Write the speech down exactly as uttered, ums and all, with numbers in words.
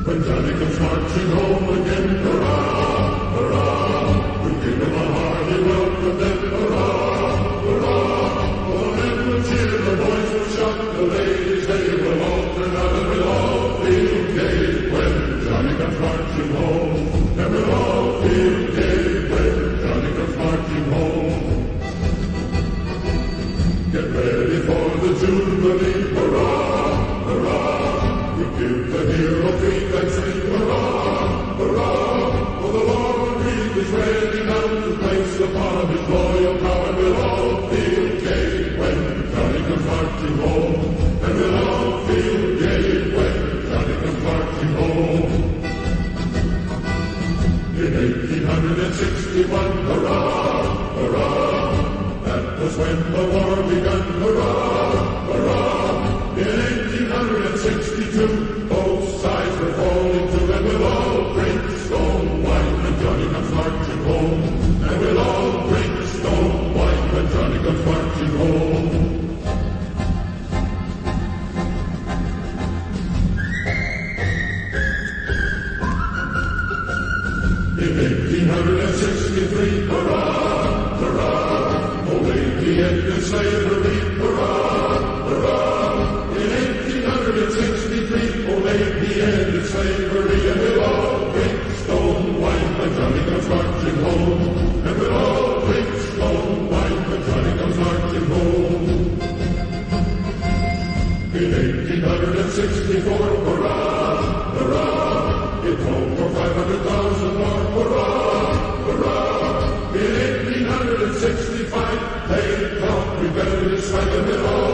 When Johnny comes marching home again, hurrah, hurrah, we give him a hearty welcome then, hurrah, hurrah. Oh, the men will cheer, the boys will shout, the ladies they will all turn out and we'll all feel gay when Johnny comes marching home. And we'll all feel gay when Johnny comes marching home. Get ready for the Jubilee, hurrah, hurrah. We give the hero three and sing, hurrah, hurrah. For the Lord Reed is ready now to place upon his loyal power. And we'll all feel gay when Johnny comes marching home. And we'll all feel gay when Johnny comes marching home. In eighteen sixty-one, hurrah, hurrah. That was when the war began, hurrah, hurrah. In eighteen sixty-two, both sides were falling to, and we'll all drink stone wine when Johnny comes marching home. And we'll all drink stone wine when Johnny comes marching home. In eighteen sixty-three, hurrah, hurrah. Oh, lady ended slavery, hurrah, hurrah. In eighteen sixty-three, oh, lady ended slavery, and we'll all drink stone wine when Johnny comes marching home. And we'll all drink stone wine when Johnny comes marching home. In eighteen sixty-four, hurrah, hurrah. It called for five hundred thousand more, hurrah, hurrah. In eighteen sixty-five, they thought rebellious swagger, and we'll all